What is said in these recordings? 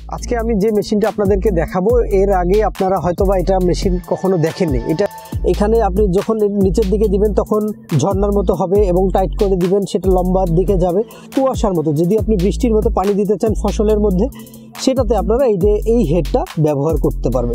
আজকে আমি যে মেশিনটা আপনাদেরকে দেখাবো এর আগে আপনারা হয়তোবা এটা মেশিন কখনো দেখেননি। এটা এখানে আপনি যখন নিচের দিকে দিবেন তখন ঝর্ণার মতো হবে এবং টাইট করে দিবেন সেটা লম্বার দিকে যাবে কুয়াশার মতো। যদি আপনি বৃষ্টির মতো পানি দিতে চান ফসলের মধ্যে সেটাতে আপনারা এই হেডটা ব্যবহার করতে পারবেন।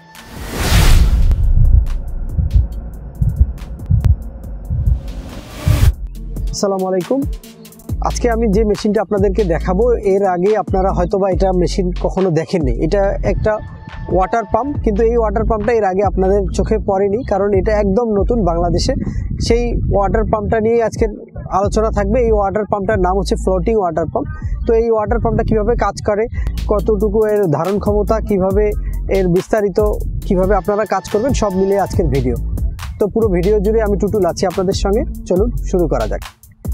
আসসালামু আলাইকুম। আজকে আমি যে মেশিনটা আপনাদেরকে দেখাবো এর আগে আপনারা হয়তোবা এটা মেশিন কখনো দেখেননি। এটা একটা ওয়াটার পাম্প, কিন্তু এই ওয়াটার পাম্পটা এর আগে আপনাদের চোখে পড়েনি কারণ এটা একদম নতুন বাংলাদেশে। সেই ওয়াটার পাম্পটা নিয়ে আজকের আলোচনা থাকবে। এই ওয়াটার পাম্পটার নাম হচ্ছে ফ্লোটিং ওয়াটার পাম্প। তো এই ওয়াটার পাম্পটা কীভাবে কাজ করে, কতটুকু এর ধারণ ক্ষমতা, কিভাবে এর বিস্তারিত, কিভাবে আপনারা কাজ করবেন, সব মিলিয়ে আজকের ভিডিও। তো পুরো ভিডিও জুড়ে আমি টুটুল আছি আপনাদের সঙ্গে। চলুন শুরু করা যাক।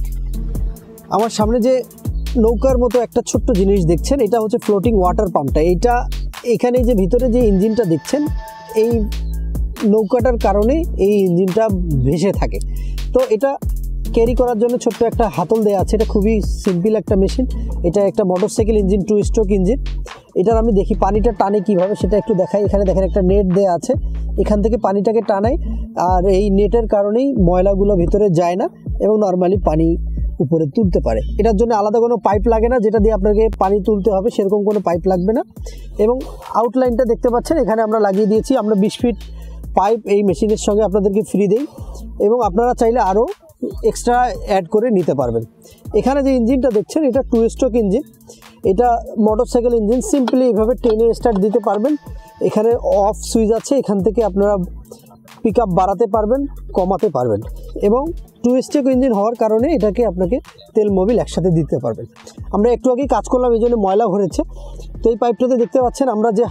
আমার সামনে যে নৌকার মতো একটা ছোট্ট জিনিস দেখছেন এটা হচ্ছে ফ্লোটিং ওয়াটার পাম্পটা। এখানে যে ভিতরে যে ইঞ্জিনটা দেখছেন এই নৌকাটার কারণে এই ইঞ্জিনটা ভেসে থাকে। তো এটা ক্যারি করার জন্য ছোট্ট একটা হাতল দেওয়া আছে। এটা খুবই সিম্পল একটা মেশিন। এটা একটা মোটরসাইকেল ইঞ্জিন, 2 স্ট্রোক ইঞ্জিন। এটার আমি দেখি পানিটা টানে কিভাবে সেটা একটু দেখাই। এখানে দেখেন একটা নেট দেওয়া আছে, এখান থেকে পানিটাকে টানায় আর এই নেটের কারণেই ময়লাগুলো ভিতরে যায় না এবং নর্মালি পানি উপরে তুলতে পারে। এটার জন্য আলাদা কোনো পাইপ লাগে না যেটা দিয়ে আপনাকে পানি তুলতে হবে, সেরকম কোনো পাইপ লাগবে না। এবং আউটলাইনটা দেখতে পাচ্ছেন এখানে আমরা লাগিয়ে দিয়েছি। আমরা 20 ফিট পাইপ এই মেশিনের সঙ্গে আপনাদেরকে ফ্রি দেই এবং আপনারা চাইলে আরও এক্সট্রা অ্যাড করে নিতে পারবেন। এখানে যে ইঞ্জিনটা দেখছেন এটা 2 স্ট্রোক ইঞ্জিন। এটা মোটরসাইকেল ইঞ্জিন। সিম্পলি এইভাবে টেনে স্টার্ট দিতে পারবেন। এখানে অফ সুইচ আছে, এখান থেকে আপনারা পিক আপ বাড়াতে পারবেন, কমাতে পারবেন। এবং 2 স্ট্রোক ইঞ্জিন হওয়ার কারণে এটাকে আপনাকে তেল মোবিল একসাথে দিতে পারবেন। আমরা একটু আগেই কাজ করলাম, এই জন্য ময়লা ভরেছে। তো এই পাইপটাতে দেখতে পাচ্ছেন আমরা যে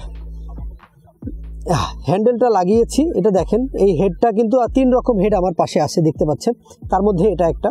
হ্যান্ডেলটা লাগিয়েছি, এটা দেখেন এই হেডটা কিন্তু 3 রকম হেড আমার পাশে আসে দেখতে পাচ্ছেন। তার মধ্যে এটা একটা।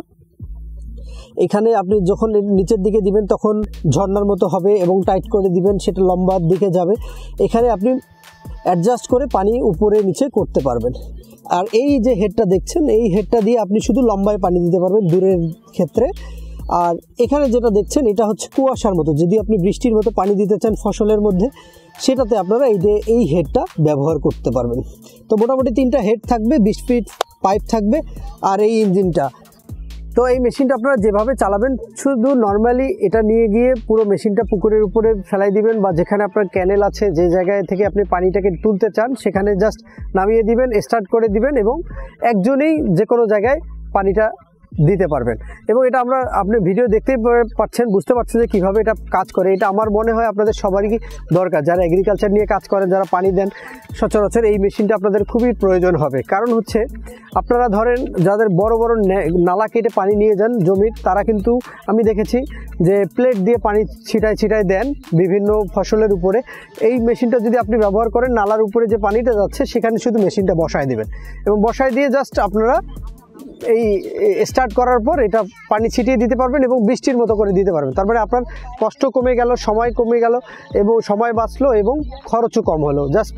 এখানে আপনি যখন নিচের দিকে দিবেন তখন ঝর্ণার মতো হবে এবং টাইট করে দিবেন সেটা লম্বার দিকে যাবে। এখানে আপনি অ্যাডজাস্ট করে পানি উপরে নিচে করতে পারবেন। আর এই যে হেডটা দেখছেন এই হেডটা দিয়ে আপনি শুধু লম্বায় পানি দিতে পারবেন দূরের ক্ষেত্রে। আর এখানে যেটা দেখছেন এটা হচ্ছে কুয়াশার মতো। যদি আপনি বৃষ্টির মতো পানি দিতে চান ফসলের মধ্যে সেটাতে আপনারা এই হেডটা ব্যবহার করতে পারবেন। তো মোটামুটি 3টা হেড থাকবে, 20 ফিট পাইপ থাকবে আর এই ইঞ্জিনটা। তো এই মেশিনটা আপনারা যেভাবে চালাবেন, শুধু নর্মালি এটা নিয়ে গিয়ে পুরো মেশিনটা পুকুরের উপরে ফেলাই দিবেন বা যেখানে আপনার ক্যানেল আছে, যে জায়গায় থেকে আপনি পানিটাকে তুলতে চান সেখানে জাস্ট নামিয়ে দিবেন, স্টার্ট করে দিবেন এবং একজনেই যে কোনো জায়গায় পানিটা দিতে পারবেন। এবং এটা আপনি ভিডিও দেখতেই পাচ্ছেন, বুঝতে পারছেন যে কীভাবে এটা কাজ করে। এটা আমার মনে হয় আপনাদের সবারই দরকার, যারা এগ্রিকালচার নিয়ে কাজ করেন, যারা পানি দেন সচরাচর এই মেশিনটা আপনাদের খুবই প্রয়োজন হবে। কারণ হচ্ছে আপনারা ধরেন যাদের বড় বড় নালা কেটে পানি নিয়ে যান জমির, তারা কিন্তু আমি দেখেছি যে প্লেট দিয়ে পানি ছিটায় দেন বিভিন্ন ফসলের উপরে। এই মেশিনটা যদি আপনি ব্যবহার করেন, নালার উপরে যে পানিটা যাচ্ছে সেখানে শুধু মেশিনটা বসায় দেবেন এবং বসায় দিয়ে জাস্ট আপনারা এই স্টার্ট করার পর এটা পানি ছিটিয়ে দিতে পারবেন এবং বৃষ্টির মতো করে দিতে পারবেন। তার মানে আপনার কষ্ট কমে গেল, সময় কমে গেল এবং সময় বাঁচলো এবং খরচও কম হলো। জাস্ট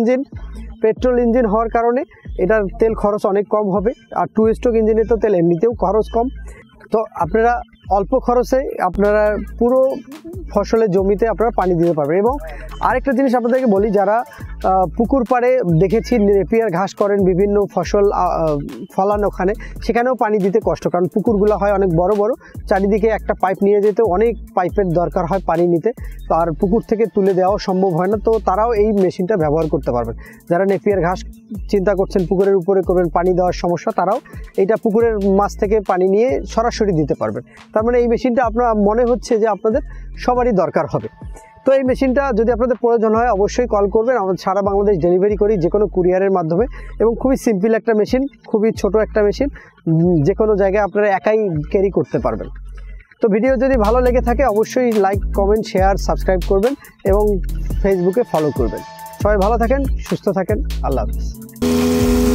পেট্রোল ইঞ্জিন হওয়ার কারণে এটার তেল খরচ অনেক কম হবে। আর 2 স্ট্রোক ইঞ্জিনে তো তেল এমনিতেও খরচ কম। তো আপনারা অল্প খরচে আপনারা পুরো ফসলের জমিতে আপনারা পানি দিতে পারবেন। এবং আরেকটা জিনিস আপনাদেরকে বলি, যারা পুকুর পাড়ে দেখেছি নেপিয়ার ঘাস করেন, বিভিন্ন ফসল ফলান ওখানে, সেখানেও পানি দিতে কষ্ট, কারণ পুকুরগুলো হয় অনেক বড় বড়, চারিদিকে একটা পাইপ নিয়ে যেতে অনেক পাইপের দরকার হয় পানি নিতে। তো আর পুকুর থেকে তুলে দেওয়াও সম্ভব হয় না। তো তারাও এই মেশিনটা ব্যবহার করতে পারবেন। যারা নেপিয়ার ঘাস চিন্তা করছেন পুকুরের উপরে করবেন, পানি দেওয়ার সমস্যা, তারাও এটা পুকুরের মাছ থেকে পানি নিয়ে সরাসরি দিতে পারবেন। তার মানে এই মেশিনটা আপনার মনে হচ্ছে যে আপনাদের সবারই দরকার হবে। তো এই মেশিনটা যদি আপনাদের প্রয়োজন হয় অবশ্যই কল করবেন। আমরা সারা বাংলাদেশ ডেলিভারি করি যে কোনো কুরিয়ারের মাধ্যমে। এবং খুবই সিম্পল একটা মেশিন, খুবই ছোট একটা মেশিন, যে কোনো জায়গায় আপনারা একাই ক্যারি করতে পারবেন। তো ভিডিও যদি ভালো লেগে থাকে অবশ্যই লাইক, কমেন্ট, শেয়ার, সাবস্ক্রাইব করবেন এবং ফেসবুকে ফলো করবেন। সবাই ভালো থাকেন, সুস্থ থাকেন। আল্লাহ হাফেজ।